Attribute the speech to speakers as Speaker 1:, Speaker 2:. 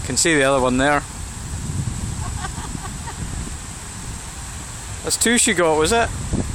Speaker 1: can see the other one there. That's two she got, was it?